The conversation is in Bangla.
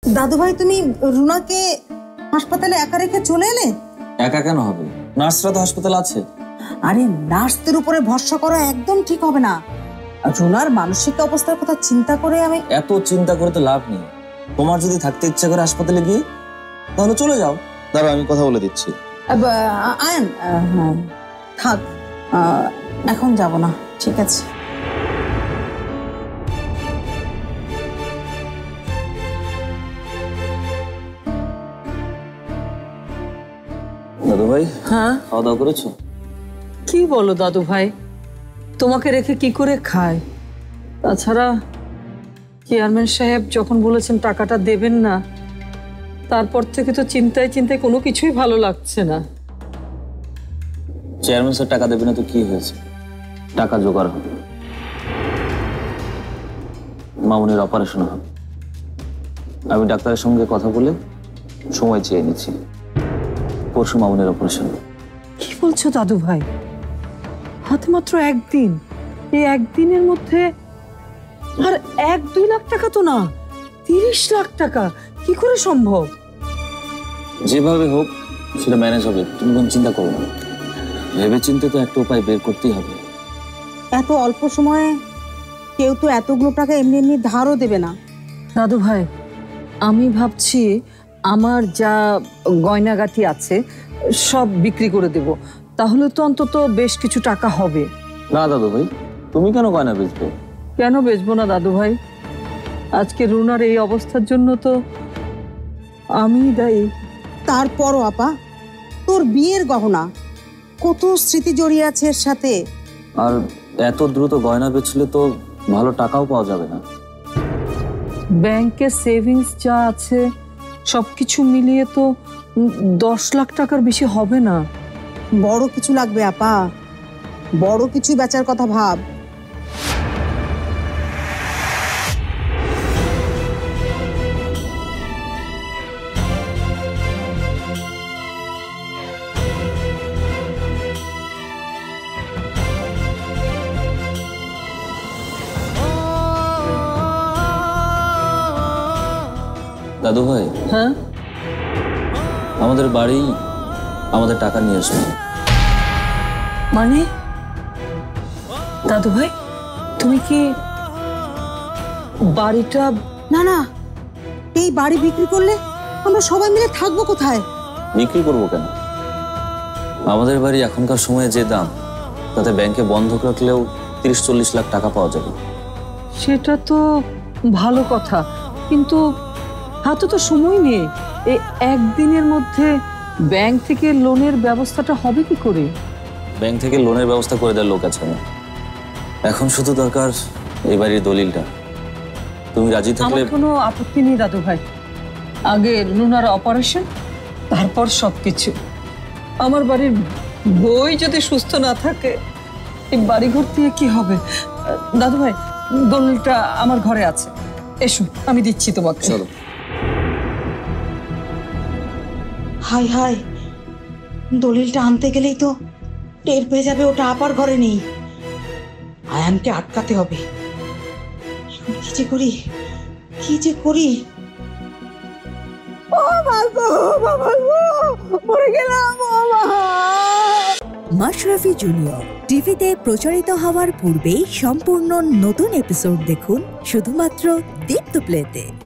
দাদু ভাই, তুমি রুনাকে হাসপাতালে একা রেখে চলে এলে? একা কেন হবে, নার্সরা তো হাসপাতালে আছে। আরে নার্সদের উপরে ভরসা করা একদম ঠিক হবে না। রুনার মানসিক অবস্থার কথা চিন্তা করে আমি... এত চিন্তা করে তো লাভ নেই। তোমার যদি থাকতে ইচ্ছা করে হাসপাতালে গিয়ে, তাহলে চলে যাও। দাঁড়াও, আমি কথা বলে দিচ্ছি। আয়ান, হ্যাঁ থাক, এখন যাব না, ঠিক আছে। দাদু ভাই, হ্যাঁ, খাওয়া দাওয়া করেছো? কি বলো দাদু ভাই, তোমাকে রেখে কি করে খায়? তাছাড়া চেয়ারম্যান সাহেব যখন বলেছেন টাকাটা দেবেন না, তারপর থেকে তো চিন্তায় চিন্তায় কোনো কিছুই ভালো লাগছে না। চেয়ারম্যান স্যার টাকা দেবে না তো কি হয়েছে, টাকা জোগাড় হবে। মামুনের অপারেশন হবে। আমি ডাক্তারের সঙ্গে কথা বলে সময় চেয়ে নিচ্ছি। পরশু মামুনের অপারেশন। কি বলছো দাদু ভাই? হাতে মাত্র একদিন, এই একদিনের মধ্যে? আর 1-2 লাখ টাকা তো না, 30 লাখ টাকা কি করে সম্ভব? যেভাবে হোক সেটা ম্যানেজ হবে, তুমি কোনো চিন্তা করো না। ভেবে চিন্তে তো একটা উপায় বের করতেই হবে। এত অল্প সময়ে কেউ তো এতগুলো টাকা এমনি এমনি ধারও দেবে না। দাদু ভাই, আমি ভাবছি আমার যা গয়নাগাটি আছে সব বিক্রি করে দেব, তাহলে তো অন্তত বেশ কিছু টাকা হবে। না দাদু ভাই, তুমি কেন গয়না বেচবে? কেন বেচবো না দাদু ভাই? আজকে রুনার এই অবস্থার জন্য তো আমি দায়ী। তারপরও আপা, তোর বিয়ের গহনা, কত স্মৃতি জড়িয়ে আছে এর সাথে। আর এত দ্রুত গয়না বেচলে তো ভালো টাকাও পাওয়া যাবে না। ব্যাংকে সেভিংস যা আছে সবকিছু মিলিয়ে তো 10 লাখ টাকার বেশি হবে না। বড় কিছু লাগবে আপা, বড় কিছু বেচার কথা ভাব। দাদু ভাই, হ্যাঁ, আমাদের বাড়ি আমাদের টাকা নিয়ে আসবে। মানে দাদু ভাই, তুমি কি বাড়িটা... না না, এই বাড়ি বিক্রি করলে আমরা সবাই মিলে থাকবো কোথায়? বিক্রি করবো কেন? আমাদের বাড়ি এখনকার সময়ে যে দাম, তাতে ব্যাংকে বন্ধক রাখলেও 30-40 লাখ টাকা পাওয়া যাবে। সেটা তো ভালো কথা, কিন্তু হাতে তো সময় নেই। এই একদিনের মধ্যে ব্যাংক থেকে লোনের ব্যবস্থাটা হবে কি করে? ব্যাংক থেকে লোনের ব্যবস্থা করে দেওয়ার লোক আছে না। এখন শুধু দরকার এই বাড়ির দলিলটা। তুমি রাজি থাকলে... আমার কোনো আপত্তি নেই দাদু ভাই, আগে রুনার অপারেশন, তারপর সবকিছু। আমার বাড়ির বই যদি সুস্থ না থাকে, এই বাড়ি ঘর দিয়ে কি হবে? দাদু ভাই, দলিলটা আমার ঘরে আছে, এসো আমি দিচ্ছি তোমাকে। চলো। হাই হাই, দলিলটা আনতে গেলেই তো টের পেয়ে যাবে ওটা আপার ঘরে নেই। আয়ানকে আটকাতে হবে। এখন কি যে করি, কি যে করি। ও বাবা, বাবা মরে গেলাম। মাশরাফি জুনিয়র টিভিতে প্রচারিত হওয়ার পূর্বেই সম্পূর্ণ নতুন এপিসোড দেখুন শুধুমাত্র দীপ্ত প্লেতে।